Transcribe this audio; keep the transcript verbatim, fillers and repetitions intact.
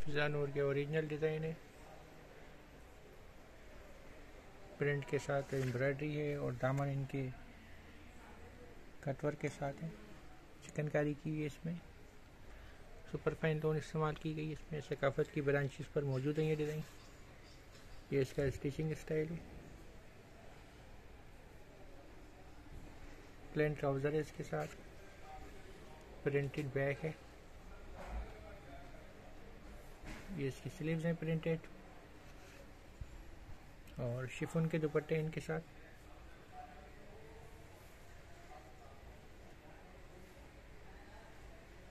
फिजा नूर के original design है, print के साथ एम्ब्रॉयडरी है और दामन इनके कटवर्क के साथ है, चिकनकारी की है। इसमें सुपर फाइन लोन इस्तेमाल की गई है। इसमें सकाफत की ब्रांचेस पर मौजूद है ये डिज़ाइन। ये इसका स्टिचिंग स्टाइल है। प्लेन ट्राउज़र है इसके साथ, प्रिंटेड बैक है। ये इसकी स्लीव्स हैं प्रिंटेड और शिफॉन के दुपट्टे इनके साथ।